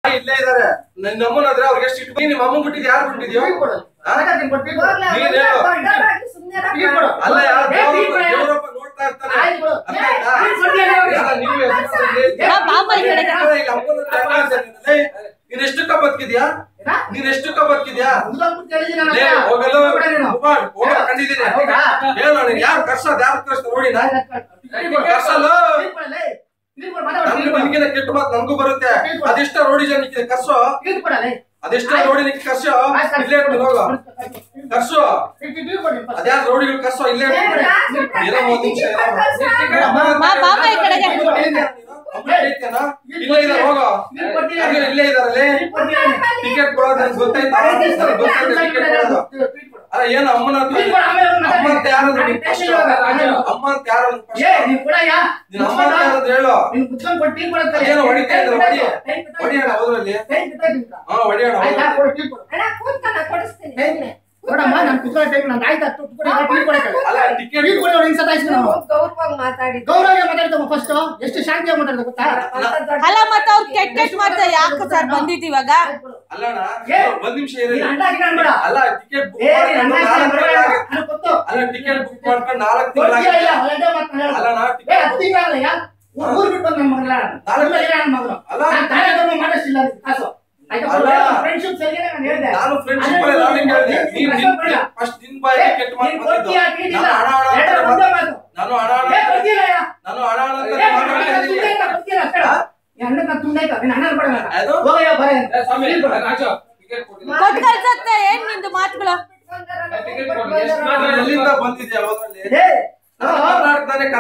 ಇಲ್ಲೇ ಇದಾರೆ ನಮ್ಮನ್ನ ಆದ್ರೆ ಅವ್ರಿಗೆ ಎಷ್ಟು ಇಟ್ಟು ನಿಮ್ಮ ಅಮ್ಮ ಬಿಟ್ಟಿದ್ ಯಾರು ಬಿಟ್ಟಿದ್ಯೋ ಅಲ್ಲ ದೇವರಪ್ಪ ನೋಡ್ತಾ ಇರ್ತಾನೆ ನೀನ್ ಎಷ್ಟಕ್ಕ ಬದುಕಿದ್ಯಾ ಹೋಗಲ್ಲ ಕಂಡಿದ್ದೀನಿ ಹೇಳು ನೀನ್ ಯಾರು ಕರ್ಸೋದ್ ಯಾರು ಕರ್ಸ್ತ ನೋಡಿ ಕರ್ಸಲ್ಲ ನನ್ಗಿನ ಕೆಟ್ಟ ಮಾತು ನನ್ಗೂ ಬರುತ್ತೆ ಅದೆಷ್ಟ ನೋಡಿ ಜನಕ್ಕೆ ಕರ್ಸೋ ಅದೆಷ್ಟ ನೋಡಿ ನಿಂಗೆ ಕರ್ಸೋ ಇಲ್ಲೇ ಹೋಗ ಕರ್ಸು ಅದ್ಯಾರ ರೋಡಿಗಳು ಕರ್ಸೋ ಇಲ್ಲೇ ಏನೋ ಒಂದ್ ನಿಮಿಷ ಇಲ್ಲೇ ಇದಾರೆ ಹೋಗೋ ಇಲ್ಲೇ ಇದಾರಲ್ಲಿ ಟಿಕೆಟ್ ಕೊಡೋದು ನನ್ಗೆ ಗೊತ್ತಾಯ್ತು ಟಿಕೆಟ್ ಕೊಡೋದು ಅಲ್ಲ ಏನು ಅಮ್ಮನ ಅಮ್ಮ ಅಂತ ಯಾರು ಅಮ್ಮ ಅಂತ ಯಾರು ನಿನ್ನ ಅಮ್ಮ ಅಂತ ಯಾರು ಹೇಳು ಏನೋ ಹೊಡಿತಾ ಇದ್ರು ಹೊಡಿಯೋಣ ಹೋದ್ರಲ್ಲಿ ಹಾ ಹೊಡಿಯೋಣ ನೋಡಮ್ಮ ನಾನು ಕುತ್ಕೊಳ್ಳೋ ಟೈಮ್ ನಂಗೆ ಆಯ್ತಾ ಗೌರವ ಮಾತಾಡ್ತಮ್ಮ ಫಸ್ಟ್ ಎಷ್ಟು ಶಾಂತಿಯಾಗಿ ಮಾತಾಡ್ತಾ ಗೊತ್ತಾ ಅಲ್ಲ ಮತ್ತೆ ಅವ್ರು ಕೆಟ್ಟ ಮಾಡ್ತಾರೆ ಯಾಕೆ ಸರ್ ಬಂದಿದ್ದು ಇವಾಗ ಅಲ್ಲಣ್ಣ ಒಂದ್ ನಿಮಿಷ ಅಲ್ಲ ಟಿಕೆಟ್ ಬುಕ್ ಮಾಡ್ಕೊಂಡು 4 ತಿಂಗಳಾಗಿದೆ ಅಲ್ಲಣ್ಣ ಊರ್ ಬಿಟ್ಟು ಬಂದ ನನ್ನ ಮಗಳು ಮಾಡಿಸಿಲ್ಲ ಕಾಸು ಫ್ರೆಂಡ್ಶಿಪ್ ಸರಿ ನಾನು ಹೇಳಿದೆ ನಾನು ಫ್ರೆಂಡ್ಶಿಪ್ ಅಲ್ಲಿ ನಾನು ಹೇಳಿದೆ ನೀನು ಫಸ್ಟ್ ದಿನ ಬಾಯಿ ಕೆಟ್ಟ ಮಾತು ಬಂದಿದ್ದು ನಾನು ಹಣ ಏನ್ ನಿಂದು ಮಾತುಗಳು ಎಲ್ಲಿಂದ ಬಂದಿದ್ಯಾ ಕರ್ನಾಟಕದಾನೆ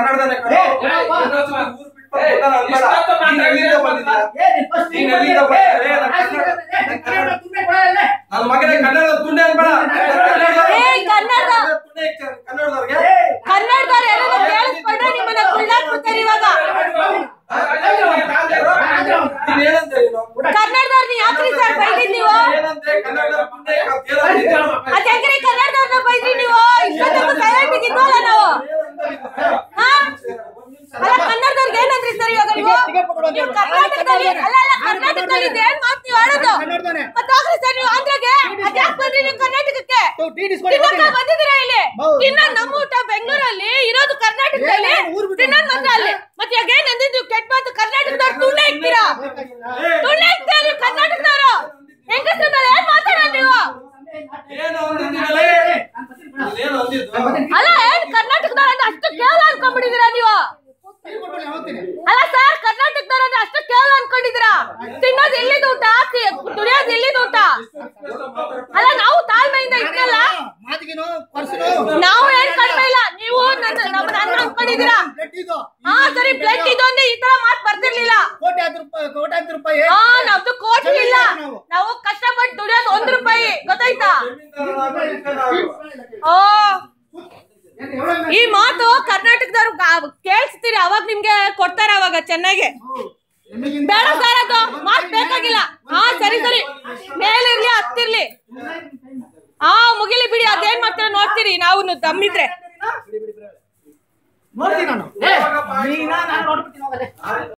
ನನ್ನ ಮಗನೇ ಕನ್ನಡದ ತುಂಡೆ ಅನ್ಬೇಡ ಕನ್ನಡದವ್ರು ಎಲ್ಲರೂ ಕೇಳಿಸ್ಕೊಂಡ್ರೆ ನಿಮ್ಮನ್ನ ಕುಳ್ಳಾಕ್ಬಿಡ್ತಾರೆ ಇವಾಗ ಕನ್ನಡದವ್ರನ್ನ ಯಾಕ್ರಿ ಸರ್ ಬೈದ್ರಿ ನೀವು ಅದ್ಯಾಕ್ರಿ ಕನ್ನಡದವ್ರನ್ನ ಬೈದ್ರಿ ನೀವು ಇಷ್ಟೊಂದು ಸೈಲೆಂಟ್ ಇದ್ವಲ್ಲ ನಾವು ಅಲ್ಲ ಕನ್ನಡದವ್ರಿಗೆ ಏನಂದ್ರಿ ಸರ್ ಇವಾಗ ನೀವು ಕರ್ನಾಟಕದಲ್ಲಿ ಕರ್ನಾಟಕದಲ್ಲಿ ಏನ್ ಮಾತು ನೀವು ಆಡೋದು ಮತ್ತೆ ಹೋಗ್ರಿ ಸರ್ ನೀವು ಆಂಧ್ರಗೆ ಅದ್ಯಾಕ್ ಬಂದ್ರಿ ನೀವು ಕರ್ನಾಟಕಕ್ಕೆ ಬಂದಿದ್ದೀರಾ ಇಲ್ಲಿ ತಿನ್ನೋದು ನಮ್ಮ ಊಟ ಬೆಂಗಳೂರಲ್ಲಿ ಇರೋದು ಕರ್ನಾಟಕದಲ್ಲಿ ತಿನ್ನೋದು ಮಾತ್ರ ಅಲ್ಲಿ ಮತ್ತೆ ಇವಾಗ ಏನಂದ್ರೆ ನೀವು ಕೆಟ್ಟ ಮಾತು ಕರ್ನಾಟಕದವ್ರು ತುಳ್ಳೆ ಇಕ್ತೀರಾ ನೀವು ಕರ್ನಾಟಕದವರು ಹೆಂಗಸ್ರ ಮೇಲೆ ಏನ್ ಮಾತಾಡೋದು ನೀವು ಅಲ್ಲ ಏನ್ ಕರ್ನಾಟಕದವ್ರ ಅಂದ್ರೆ ಅಷ್ಟು ಕೇವಲ ಅನ್ಕೊಂಡ್ಬಿಟ್ಟಿದ್ದೀರಾ ನೀವು ಅಲ್ಲ ಸರ್ ಕರ್ನಾಟಕದವ್ರ ಅಂದ್ರೆ ಅಷ್ಟು ಕೇವಲ ಅನ್ಕೊಂಡಿದ್ದೀರಾ ತಿನ್ನೋದು ಎಲ್ಲಿದು ಊಟ ದುಡಿಯೋದು ಎಲ್ಲಿದು ಊಟ ಅಲ್ಲ ನಾವು ತಾಳ್ಮೆಯಿಂದ ಇದ್ರಲ್ಲ ನಾವು ಏನ್ ಕಡಿಮೆ ಇಲ್ಲ ನೀವು ನಮ್ಮನ್ನ ಅನ್ಕೊಂಡಿದ್ದೀರಾ ಹಾ ಸರಿ ಬ್ಲಡ್ ಇದು ಅಂದ್ರೆ ಈ ತರ ಮಾತು ಬರ್ತಿರ್ಲಿಲ್ಲ ಹಾ ನಮ್ದು ಕೋಟಿ ಇಲ್ಲ ನಾವು ಕಷ್ಟಪಟ್ಟು ದುಡಿಯೋದು 1 ರೂಪಾಯಿ ಗೊತ್ತಾಯ್ತಾ ಈ ಮಾತು ಕರ್ನಾಟಕದವ್ರು ಕೇಳಿಸ್ತೀರಿ ಅವಾಗ ನಿಮ್ಗೆ ಕೊಡ್ತಾರ ಅವಾಗ ಚೆನ್ನಾಗಿ ಬೇಡ ಸರ್ ಅದು ಮಾತು ಬೇಕಾಗಿಲ್ಲ ಹಾ ಸರಿ ಮೇಲಿರ್ಲಿ ಹತ್ತಿರ್ಲಿ ಹಾ ಮುಗಿಲಿ ಬಿಡಿ ಅದೇನ್ ಮಾಡ್ತಾರ ನೋಡ್ತೀರಿ ನಾವು ದಮ್ಮಿದ್ರೆ ನೋಡ್ತೀನಿ ನಾನು